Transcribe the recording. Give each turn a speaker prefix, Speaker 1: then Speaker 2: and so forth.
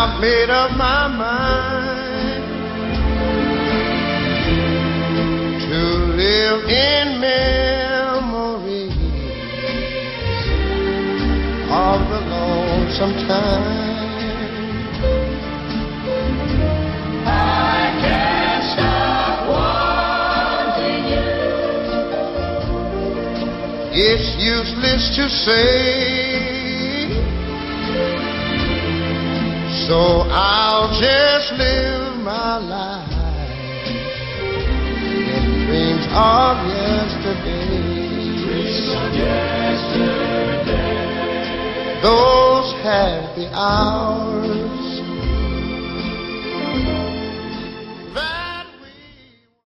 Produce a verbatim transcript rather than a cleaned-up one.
Speaker 1: I've made up my mind to live in memories of the lonesome time.
Speaker 2: I can't stop wanting you.
Speaker 1: It's useless to say, so I'll just live my life in dreams of yesterday.
Speaker 2: Dreams of yesterday.
Speaker 1: Those happy hours